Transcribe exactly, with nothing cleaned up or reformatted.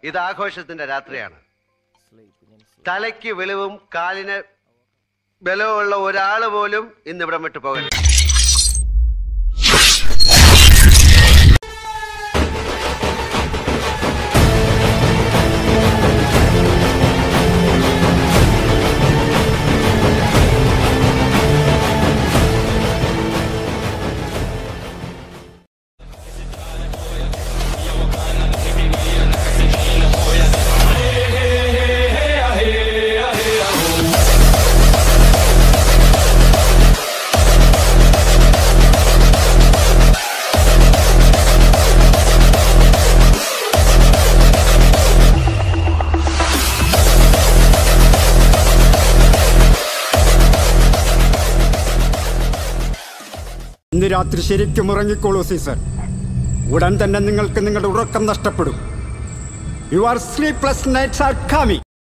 ഇത് ആഘോഷത്തിന്റെ രാത്രിയാണ്. തലയ്ക്ക് വെളിവും കാലിന് ബലവുമുള്ള ഒരാൾ പോലും ഇന്ന് ഇവിടം വിട്ടു പോകരുത്. ഇന്ന് രാത്രി ശരിക്കും ഉറങ്ങിക്കോളൂ സീസർ. ഉടൻ തന്നെ നിങ്ങൾക്ക് നിങ്ങളുടെ ഉറക്കം നഷ്ടപ്പെടും. Your sleepless nights are coming.